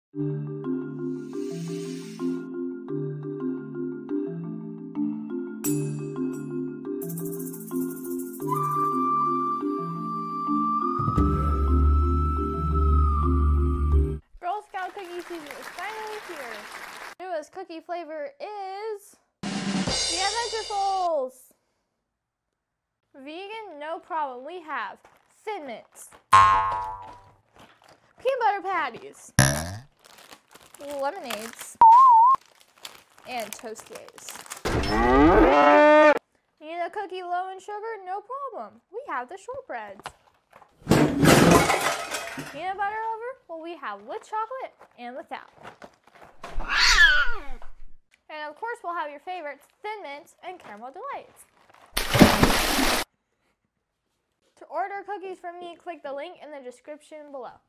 Girl Scout cookie season is finally here. Newest cookie flavor is cookie-Adventurefuls. Vegan, no problem. We have Thin Mints, peanut butter patties, lemonades, and Toasties. Need a cookie low in sugar? No problem. We have the shortbreads. Peanut butter lover? Well, we have with chocolate and without. And of course, we'll have your favorites, Thin Mints and Caramel Delights. To order cookies from me, click the link in the description below.